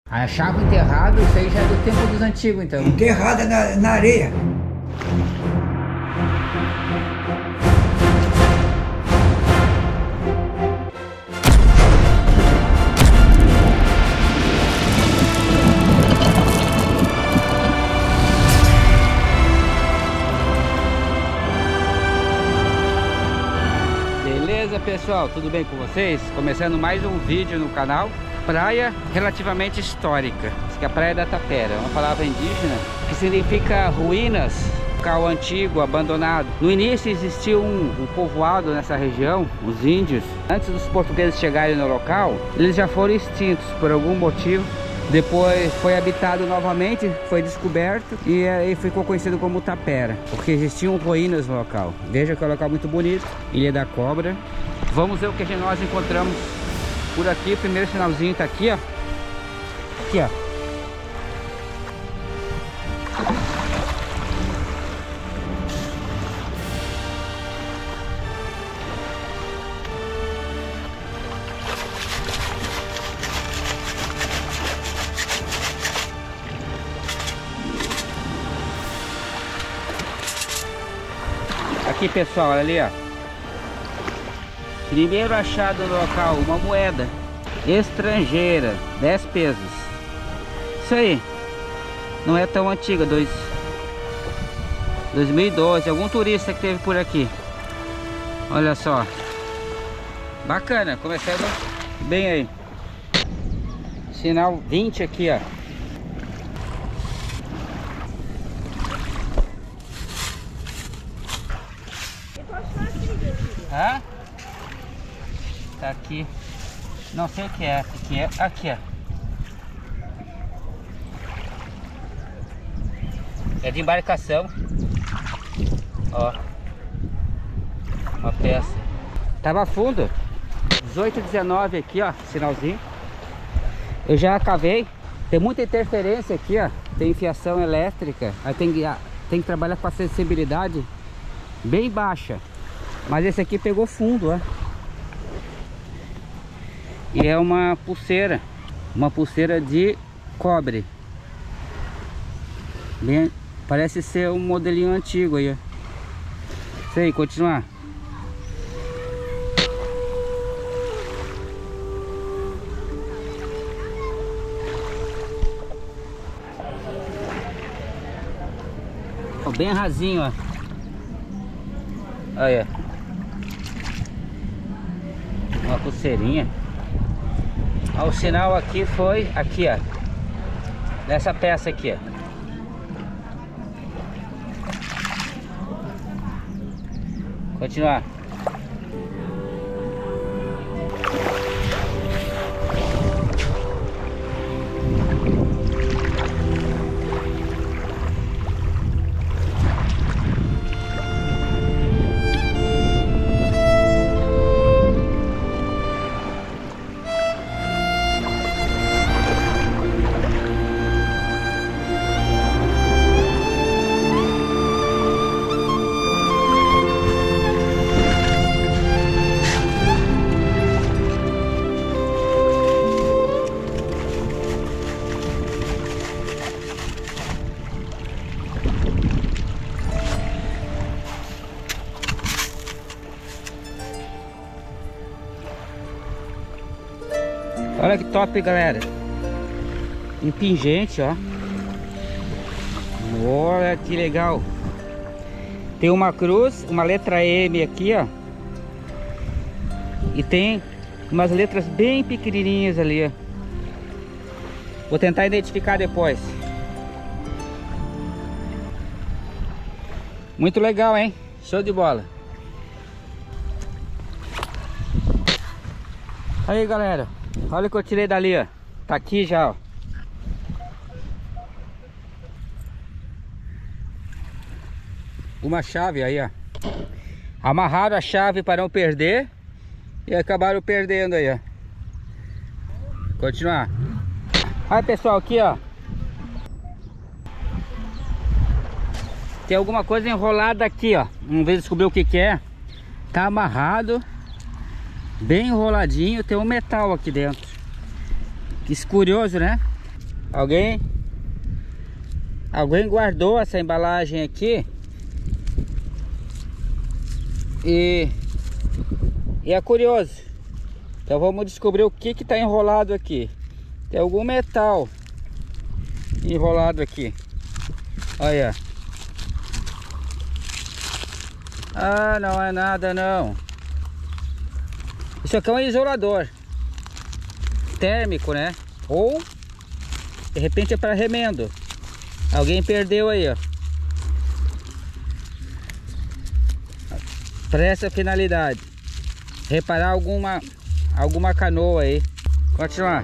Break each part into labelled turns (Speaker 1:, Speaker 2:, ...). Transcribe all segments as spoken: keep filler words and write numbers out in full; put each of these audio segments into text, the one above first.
Speaker 1: Achava enterrado, isso aí já é do tempo dos antigos, então.
Speaker 2: Enterrada na, na areia.
Speaker 1: Beleza, pessoal, tudo bem com vocês? Começando mais um vídeo no canal. Praia relativamente histórica. Isso aqui é a Praia da Tapera, uma palavra indígena que significa ruínas, local antigo, abandonado. No início existiu um, um povoado nessa região, os índios. Antes dos portugueses chegarem no local, eles já foram extintos por algum motivo. Depois foi habitado novamente, foi descoberto e aí ficou conhecido como Tapera, porque existiam ruínas no local. Veja que é um local muito bonito, Ilha da Cobra. Vamos ver o que nós encontramos por aqui. O primeiro sinalzinho tá aqui, ó. Aqui, ó. Aqui, pessoal, olha ali, ó. Primeiro achado no local, uma moeda estrangeira, dez pesos. Isso aí. Não é tão antiga, dois, dois mil e doze. Algum turista que teve por aqui. Olha só. Bacana, começando bem aí. Sinal vinte aqui, ó. Hã? Tá aqui. Não sei o que é. O que é? Aqui, ó. É de embarcação. Ó. Uma peça. Tava fundo. dezoito, dezenove aqui, ó. Sinalzinho. Eu já cavei. Tem muita interferência aqui, ó. Tem fiação elétrica. Aí tem, tem que trabalhar com a sensibilidade bem baixa. Mas esse aqui pegou fundo, ó. E é uma pulseira. Uma pulseira de cobre. Bem, parece ser um modelinho antigo aí, ó. Isso aí, continuar. Ó, bem rasinho, ó. Olha. Uma pulseirinha. Ó, o sinal aqui foi aqui, ó. Nessa peça aqui, ó. Continuar. Olha que top, galera. Um pingente, ó. Olha que legal. Tem uma cruz, uma letra M aqui, ó. E tem umas letras bem pequenininhas ali, ó. Vou tentar identificar depois. Muito legal, hein? Show de bola. Aí, galera. Olha o que eu tirei dali, ó. Tá aqui já, ó. Uma chave aí, ó. Amarraram a chave para não perder. E acabaram perdendo aí, ó. Continuar. Aí, pessoal, aqui, ó. Tem alguma coisa enrolada aqui, ó. Vamos ver descobrir o que que é. Tá amarrado. Bem enroladinho. Tem um metal aqui dentro. Que curioso, né? Alguém? Alguém guardou essa embalagem aqui. E, e é curioso. Então vamos descobrir o que que tá enrolado aqui. Tem algum metal enrolado aqui. Olha. Ah, não é nada não. Isso aqui é um isolador térmico, né? Ou de repente é para remendo. Alguém perdeu aí, ó. Para essa finalidade. Reparar alguma alguma canoa aí. Continuar.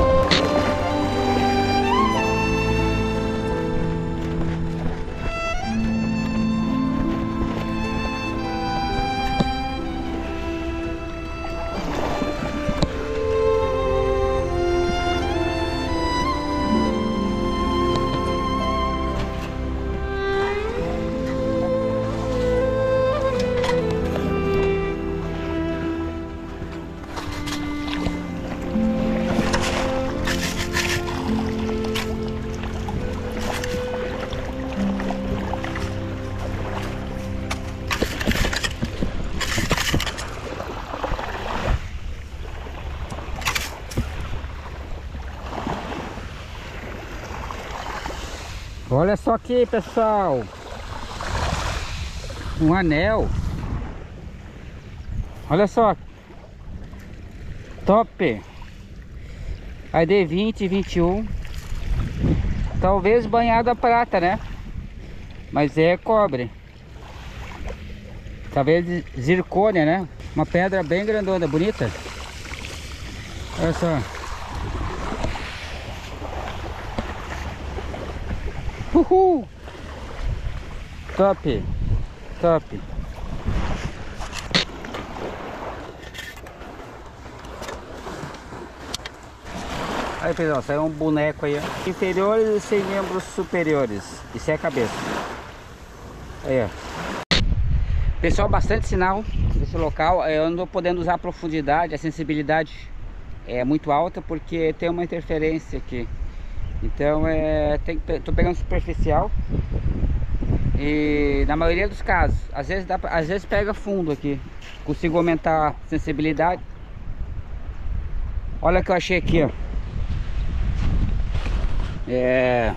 Speaker 1: Olha só aqui, pessoal, um anel. Olha só, top. A D vinte, vinte e um. Talvez banhado a prata, né? Mas é cobre. Talvez zircônia, né? Uma pedra bem grandona, bonita. Olha só. Uhul! Top! Top! Aí, pessoal, saiu um boneco aí, ó. Inferiores e sem membros superiores. Isso é a cabeça. Aí, ó. Pessoal, bastante sinal nesse local. Eu não estou podendo usar a profundidade, a sensibilidade é muito alta porque tem uma interferência aqui. Então é, tem, tô pegando superficial e na maioria dos casos, às vezes, dá, às vezes pega fundo aqui. Consigo aumentar a sensibilidade. Olha o que eu achei aqui, ó. É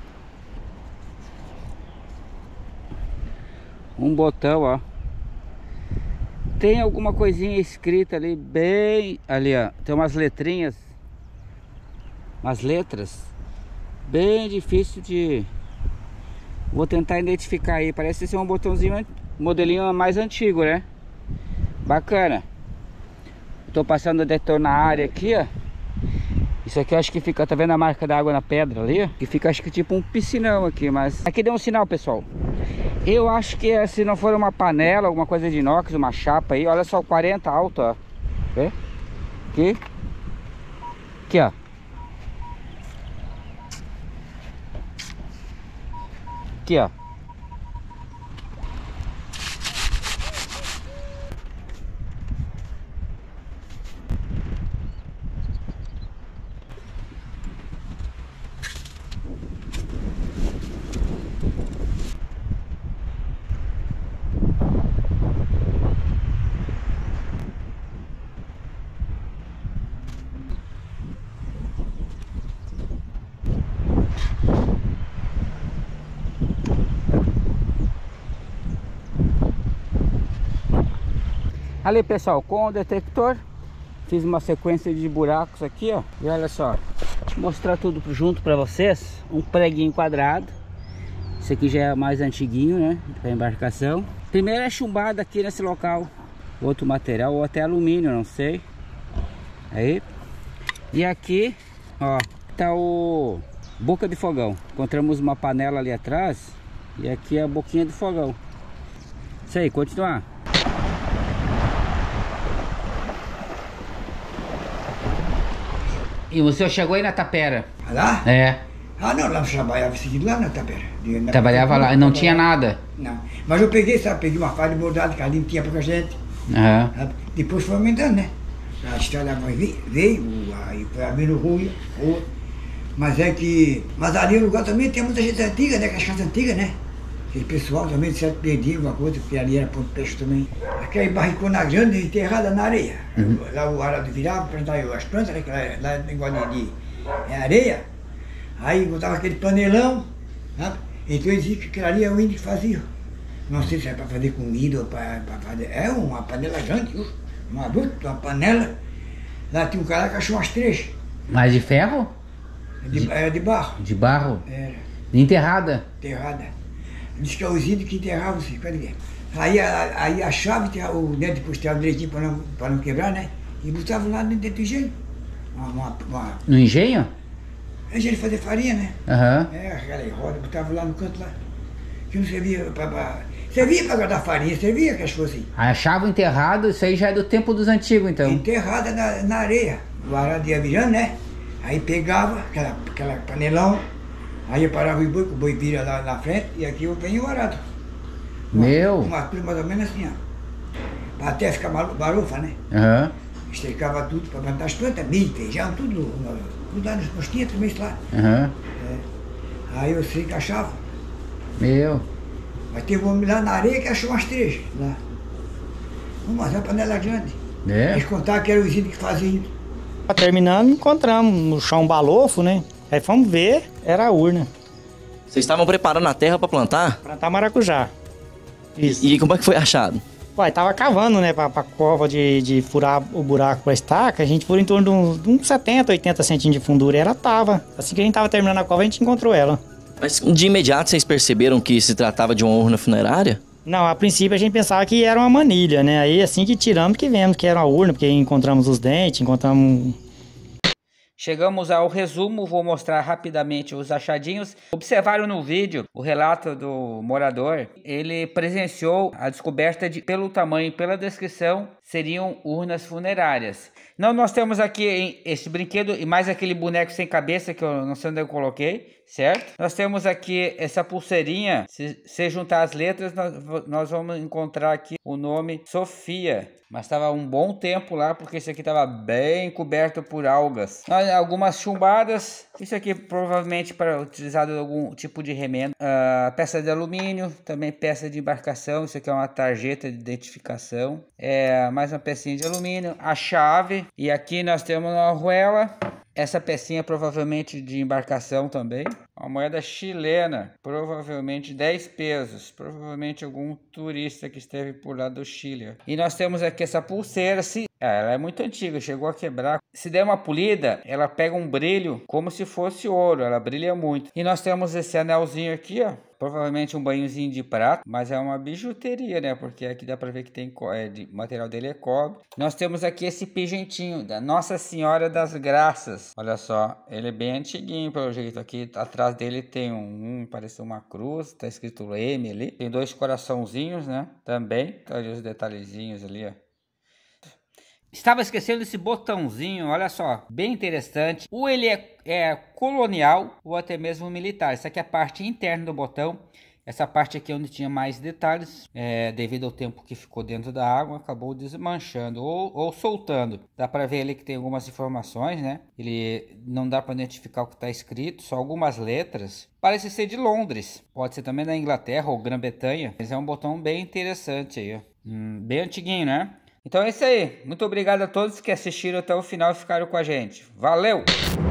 Speaker 1: um botão, ó. Tem alguma coisinha escrita ali, bem ali, ó. Tem umas letrinhas, umas letras bem difícil de... Vou tentar identificar aí. Parece ser um botãozinho, modelinho mais antigo, né? Bacana. Tô passando o detor na área aqui, ó. Isso aqui eu acho que fica... Tá vendo a marca da água na pedra ali? Que fica, acho que tipo um piscinão aqui. Mas aqui deu um sinal, pessoal. Eu acho que se não for uma panela, alguma coisa de inox, uma chapa aí. Olha só o quarenta alto, ó. Vê? Aqui. Aqui, ó. Aqui, ó. Ali, pessoal, com o detector fiz uma sequência de buracos aqui, ó. E olha só, vou mostrar tudo junto para vocês. Um preguinho quadrado. Esse aqui já é mais antiguinho, né, para embarcação. Primeiro é chumbado aqui nesse local. Outro material ou até alumínio, não sei. Aí. E aqui, ó, tá o boca de fogão. Encontramos uma panela ali atrás. E aqui é a boquinha do fogão. Isso aí, continuar. E o senhor chegou aí na Tapera?
Speaker 2: Lá?
Speaker 1: É.
Speaker 2: Ah, não, lá eu trabalhava seguido lá na Tapera. Na
Speaker 1: Trabalhava lá e não tinha nada?
Speaker 2: Não. Mas eu peguei, sabe, peguei uma falha de bordado que ali tinha pouca gente.
Speaker 1: Uhum.
Speaker 2: Sabe? Depois foi aumentando, né? A estrada veio, veio aí foi abrindo rua, rua. Mas é que. Mas ali no lugar também tem muita gente antiga, né? Que as casas antigas, né? Aquele pessoal também certo perdia alguma coisa, porque ali era ponto peixe também. Aquela barricona grande enterrada na areia. Uhum. Lá o arado virava para plantar as plantas, né? Que lá, lá negócio de, de é areia. Aí botava aquele panelão, sabe? Então eles diziam que aquilo ali é o índio que fazia. Não sei se é para fazer comida ou para fazer. É uma panela grande, uma adulta, uma panela. Lá tinha um cara que achou umas três.
Speaker 1: Mas de ferro?
Speaker 2: De, de, era de barro.
Speaker 1: De barro?
Speaker 2: Era.
Speaker 1: Enterrada?
Speaker 2: Enterrada. Diz que é os índios que enterravam assim, aí, a, aí a chave, o dente de costela direitinho para não, para não quebrar, né? E botava lá dentro do engenho. Uma, uma, uma...
Speaker 1: No engenho?
Speaker 2: Engenho de fazer farinha, né?
Speaker 1: Aham. Uhum.
Speaker 2: É, aquela roda, botava lá no canto lá. Que não servia para. Servia para guardar farinha, servia que as fossem.
Speaker 1: Achava enterrado, isso aí já é do tempo dos antigos, então.
Speaker 2: Enterrada na, na areia. O arado ia virando, né? Aí pegava aquela, aquela panelão. Aí eu parava o boi, o boi vira lá na frente e aqui eu venho o arado. Uma,
Speaker 1: Meu!
Speaker 2: Uma coisa mais ou menos assim, ó. Até ficar barufa, né?
Speaker 1: Aham. Uhum.
Speaker 2: Estricava tudo para plantar as plantas, milho, feijão, tudo, tudo lá nos tinhas também lá.
Speaker 1: Aham.
Speaker 2: Uhum. É. Aí eu sei que achava.
Speaker 1: Meu!
Speaker 2: Mas teve um homem lá na areia que achou umas três lá. Uma uma panela grande.
Speaker 1: É?
Speaker 2: Eles contaram que era os índios que faziam.
Speaker 3: Terminando, encontramos no chão um balofo, né? Aí fomos ver, era a urna.
Speaker 4: Vocês estavam preparando a terra para plantar?
Speaker 3: Plantar maracujá.
Speaker 4: Isso. E, e como é que foi achado?
Speaker 3: Uai, tava cavando, né, pra, pra cova de, de furar o buraco pra estaca, a gente furou em torno de uns, de uns setenta, oitenta centímetros de fundura e ela tava. Assim que a gente tava terminando a cova, a gente encontrou ela.
Speaker 4: Mas de imediato vocês perceberam que se tratava de uma urna funerária?
Speaker 3: Não, a princípio a gente pensava que era uma manilha, né? Aí assim que tiramos que vemos que era uma urna, porque encontramos os dentes, encontramos...
Speaker 1: Chegamos ao resumo, vou mostrar rapidamente os achadinhos. Observaram no vídeo o relato do morador. Ele presenciou a descoberta de, pelo tamanho e pela descrição, seriam urnas funerárias. Não, nós temos aqui esse brinquedo e mais aquele boneco sem cabeça que eu não sei onde eu coloquei, certo? Nós temos aqui essa pulseirinha, se, se juntar as letras, nós, nós vamos encontrar aqui o nome Sofia. Mas estava um bom tempo lá, porque esse aqui estava bem coberto por algas. Algumas chumbadas. Isso aqui provavelmente para utilizado em algum tipo de remendo. Uh, peça de alumínio, também peça de embarcação. Isso aqui é uma tarjeta de identificação. É, mais uma pecinha de alumínio. A chave. E aqui nós temos uma arruela. Essa pecinha provavelmente de embarcação também. Uma moeda chilena, provavelmente dez pesos. Provavelmente algum turista que esteve por lá do Chile. E nós temos aqui essa pulseira. Se, ela é muito antiga, chegou a quebrar. Se der uma polida, ela pega um brilho como se fosse ouro. Ela brilha muito. E nós temos esse anelzinho aqui, ó. Provavelmente um banhozinho de prata, mas é uma bijuteria, né? Porque aqui dá pra ver que tem é, de, o material dele é cobre. Nós temos aqui esse pigentinho da Nossa Senhora das Graças. Olha só, ele é bem antiguinho pelo jeito. Aqui atrás dele tem um, um parece uma cruz, tá escrito M ali. Tem dois coraçãozinhos, né? Também. Olha os detalhezinhos ali, ó. Estava esquecendo esse botãozinho, olha só, bem interessante. Ou ele é, é colonial ou até mesmo militar. Essa aqui é a parte interna do botão. Essa parte aqui é onde tinha mais detalhes, é, devido ao tempo que ficou dentro da água, acabou desmanchando ou, ou soltando. Dá para ver ali que tem algumas informações, né? Ele não dá para identificar o que está escrito, só algumas letras. Parece ser de Londres, pode ser também da Inglaterra ou Grã-Bretanha. Mas é um botão bem interessante aí, ó. Hum, bem antiguinho, né? Então é isso aí. Muito obrigado a todos que assistiram até o final e ficaram com a gente. Valeu!